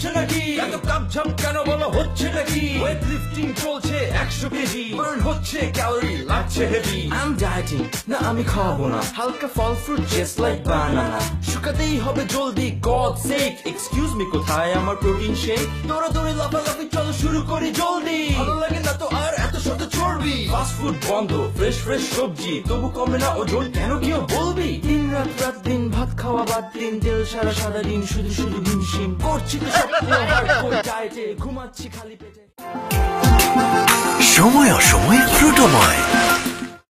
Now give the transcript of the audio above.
হচ্ছে নাকি এত কাপঝাপ কেন বলো হচ্ছে নাকি ওয়েট লিফটিং চলছে 100 কেজি বার্ন হচ্ছে ক্যালোরি লাগছে হেভি আই এম ডায়েটিং না আমি খাবো না হালকা ফল ফ্রুট জাস্ট লাইক বানানা শুকাতেই হবে জলদি গড সেক এক্সকিউজ মি কোথায় আমার প্রোটিন শেক দৌড়াদৌড়ি লাফালাফি চলো শুরু করি জলদি ভালো লাগে না তো আর এত শত চর্বি ফাস্ট ফুড বন্ধ ফ্রেশ ফ্রেশ সবজি তবু কমে না ওজন কেন কেউ বলবি দিন রাত রাত দিন ভাত খাওয়া বাদ দিন তেল সারা সারা দিন শুধু শুধু হিমশিম করছি তো সব হার্ডকোর ডায়েটে ঘুমাচ্ছি খালি পেটে সময় অসময়ে ফ্রুটোময়।